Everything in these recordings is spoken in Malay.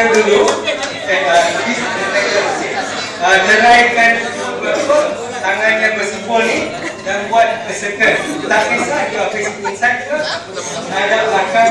secara dulu. Geraikan tangannya bersimpul ni dan buat a circle. Tak kisah dia facing inside ke, ada belakang.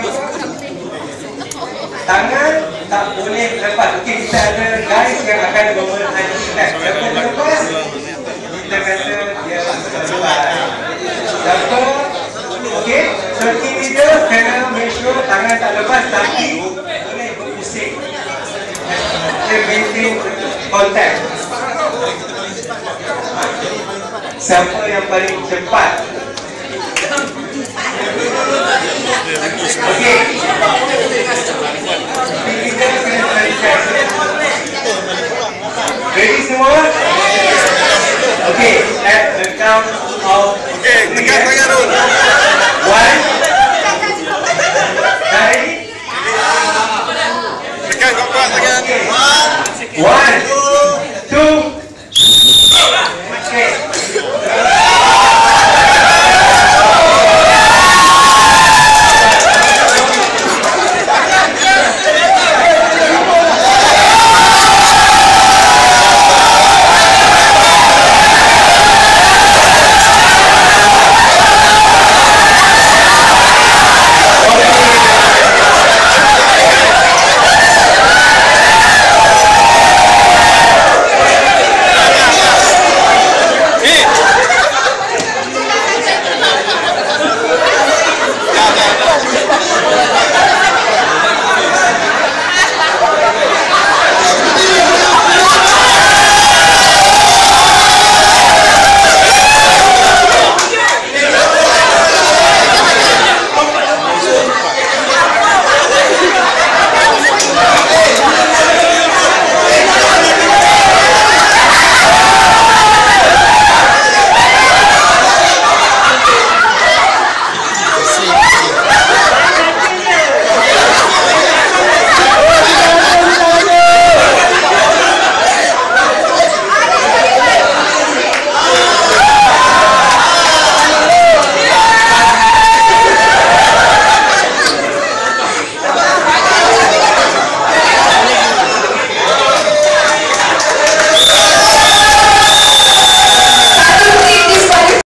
Tangan tak boleh lepas. Okey, kita ada guys yang akan memenhatikan. Siapa lepas, kita kata dia lepas. Siapa? Okey, so team leader kena make sure tangan tak lepas tapi boleh berpusing. Dia maintain contact. Siapa yang paling cepat